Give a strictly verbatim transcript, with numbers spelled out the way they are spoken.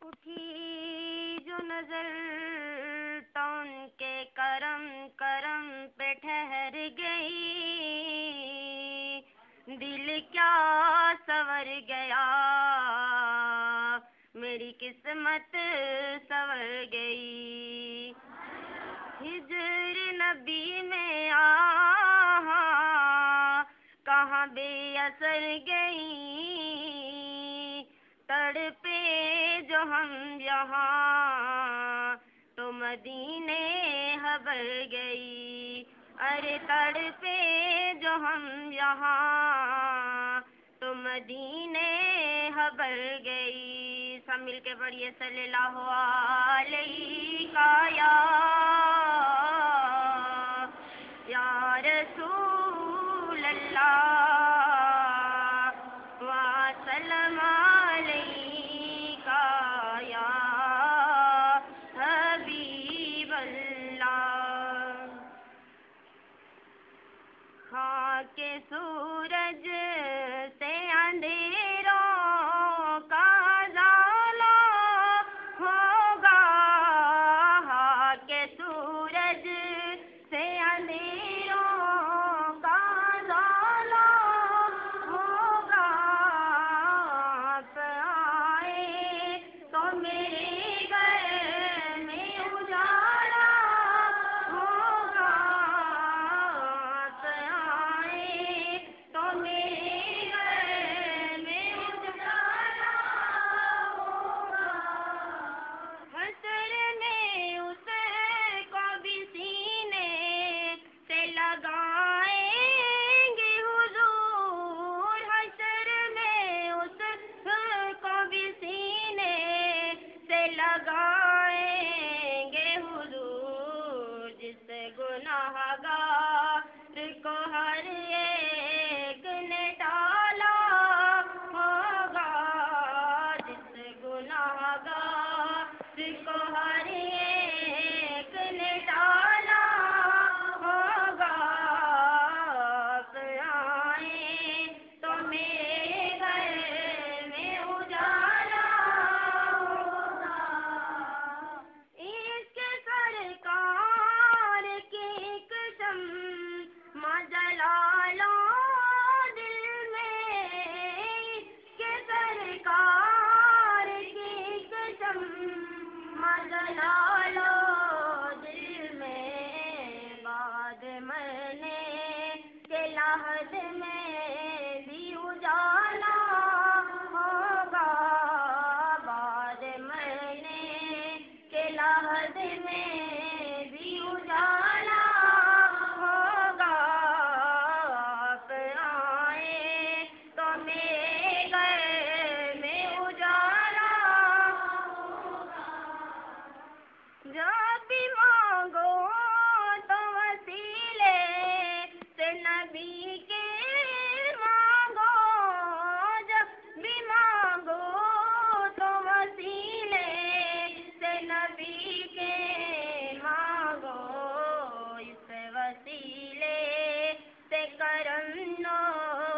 اٹھی جو نظر تو ان کے کرم کرم پہ ٹھہر گئی، دل کیا سنور گیا، میری قسمت سنور گئی۔ ہجر نبی میں آہاں کہاں بے اثر گئی، تڑپے جو ہم یہاں تو مدینے خبر گئی، ارے تڑپے جو ہم یہاں تو مدینے خبر گئی۔ سب مل کے پڑھیے صلی اللہ علیہ یا یا رسول اللہ وسلم علیک یا حبیب اللہ۔ خاک سورج سے اندھیروں کا ازالہ ہوگا، خاک سورج سے اندھیروں کا ازالہ ہوگا، آپ آئے تو میرے گھر میں اجالا ہوگا، آپ آئے تو میرے گھر میں اجالا ہوگا۔ حشر میں اس کو بھی سینے سے لگائیں گے حضور، حشر میں اس کو بھی سینے سے لگائیں گے حضور، جس گناہ گار کو ہر ایک نے ڈالا ہوگا، جس گناہ گار کو ہر ایک نے ڈالا ہوگا، آپ آئیں تو میرے گھر میں اجالا ہوگا۔ اس کے سرکار کی ایک شمع جلالو دل میں، اس کے سرکار کی ایک شمع جلالو دل میں، بعد مرنے کے لحظ میں بھی اجالا ہوگا، بعد مرنے کے لحظ میں بھی اجالا ہوگا، آپ آئے تو میرے گھر میں اجالا ہوگا۔ جب بھی مانگو تو وسیلے سے نبی کے مانگو، جب بھی مانگو تو وسیلے سے نبی کے مانگو، اس وسیلے سے کرم نو